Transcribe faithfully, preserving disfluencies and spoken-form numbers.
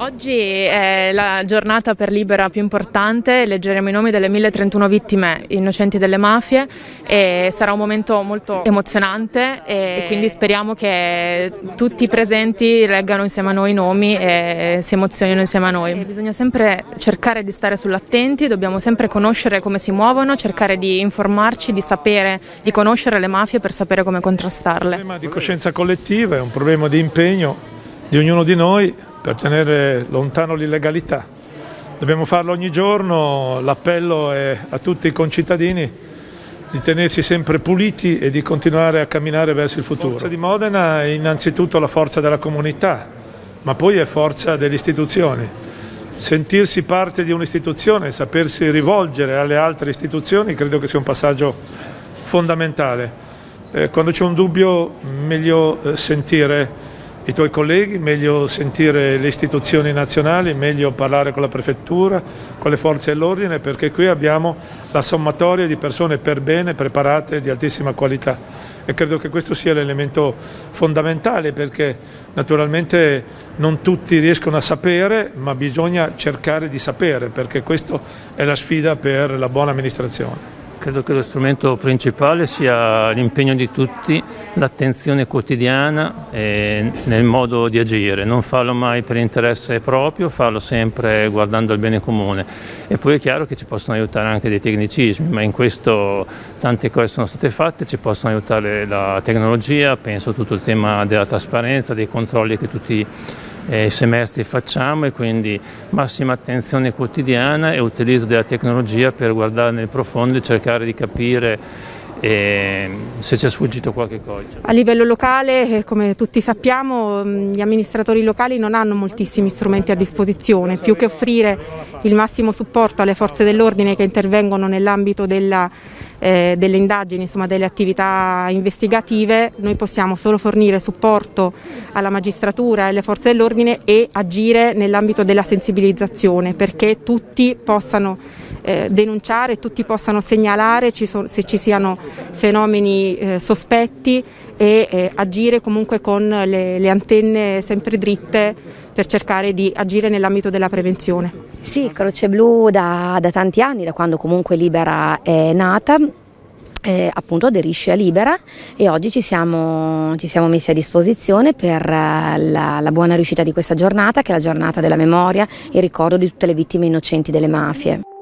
Oggi è la giornata per Libera più importante, leggeremo i nomi delle mille trentuno vittime innocenti delle mafie e sarà un momento molto emozionante e quindi speriamo che tutti i presenti leggano insieme a noi i nomi e si emozionino insieme a noi. E bisogna sempre cercare di stare sull'attenti, dobbiamo sempre conoscere come si muovono, cercare di informarci, di sapere, di conoscere le mafie per sapere come contrastarle. È un problema di coscienza collettiva, è un problema di impegno di ognuno di noi per tenere lontano l'illegalità. Dobbiamo farlo ogni giorno, l'appello è a tutti i concittadini di tenersi sempre puliti e di continuare a camminare verso il futuro. La forza di Modena è innanzitutto la forza della comunità, ma poi è forza delle istituzioni. Sentirsi parte di un'istituzione, sapersi rivolgere alle altre istituzioni, credo che sia un passaggio fondamentale. Eh, quando c'è un dubbio, meglio eh, sentire i tuoi colleghi, meglio sentire le istituzioni nazionali, meglio parlare con la prefettura, con le forze dell'ordine, perché qui abbiamo la sommatoria di persone per bene, preparate, di altissima qualità. E credo che questo sia l'elemento fondamentale, perché naturalmente non tutti riescono a sapere, ma bisogna cercare di sapere, perché questa è la sfida per la buona amministrazione. Credo che lo strumento principale sia l'impegno di tutti, l'attenzione quotidiana eh, nel modo di agire, non farlo mai per interesse proprio, farlo sempre guardando al bene comune. E poi è chiaro che ci possono aiutare anche dei tecnicismi, ma in questo tante cose sono state fatte, ci possono aiutare la tecnologia, penso a tutto il tema della trasparenza, dei controlli che tutti i semestri facciamo, e quindi massima attenzione quotidiana e utilizzo della tecnologia per guardare nel profondo e cercare di capire eh, se c'è sfuggito qualche cosa. A livello locale, come tutti sappiamo, gli amministratori locali non hanno moltissimi strumenti a disposizione, più che offrire il massimo supporto alle forze dell'ordine che intervengono nell'ambito della Eh, delle indagini, insomma delle attività investigative. Noi possiamo solo fornire supporto alla magistratura e alle forze dell'ordine e agire nell'ambito della sensibilizzazione, perché tutti possano eh, denunciare, tutti possano segnalare ci so, se ci siano fenomeni eh, sospetti e eh, agire comunque con le, le antenne sempre dritte per cercare di agire nell'ambito della prevenzione. Sì, Croce Blu da, da tanti anni, da quando comunque Libera è nata, eh, appunto aderisce a Libera, e oggi ci siamo, ci siamo messi a disposizione per la, la buona riuscita di questa giornata, che è la giornata della memoria e ricordo di tutte le vittime innocenti delle mafie.